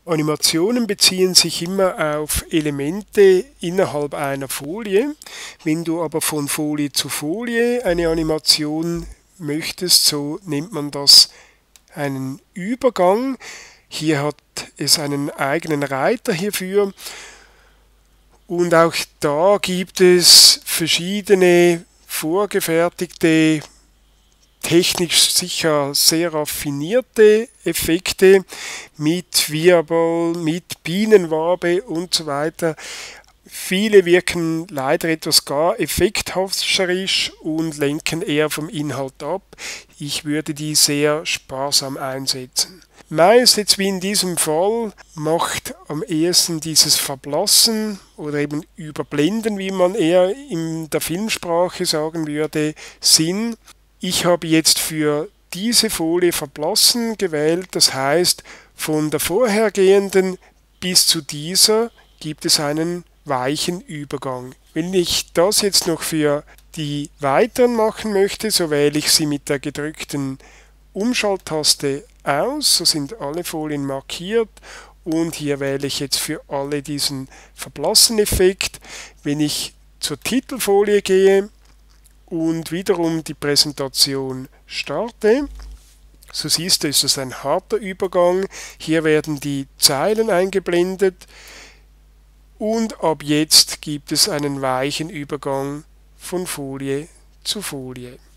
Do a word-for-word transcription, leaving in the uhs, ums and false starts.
Animationen beziehen sich immer auf Elemente innerhalb einer Folie. Wenn du aber von Folie zu Folie eine Animation möchtest, so nennt man das einen Übergang. Hier hat es einen eigenen Reiter hierfür. Und auch da gibt es verschiedene vorgefertigte, technisch sicher sehr raffinierte Effekte mit Wirbel, mit Bienenwabe und so weiter. Viele wirken leider etwas gar effekthascherisch und lenken eher vom Inhalt ab. Ich würde die sehr sparsam einsetzen. Meist, jetzt wie in diesem Fall, macht am ehesten dieses Verblassen oder eben Überblenden, wie man eher in der Filmsprache sagen würde, Sinn. Ich habe jetzt für diese Folie Verblassen gewählt, das heißt, von der vorhergehenden bis zu dieser gibt es einen weichen Übergang. Wenn ich das jetzt noch für die weiteren machen möchte, so wähle ich sie mit der gedrückten Umschalttaste aus, so sind alle Folien markiert und hier wähle ich jetzt für alle diesen Verblassen-Effekt. Wenn ich zur Titelfolie gehe und wiederum die Präsentation starte, so siehst du, ist es ein harter Übergang. Hier werden die Zeilen eingeblendet und ab jetzt gibt es einen weichen Übergang von Folie zu Folie.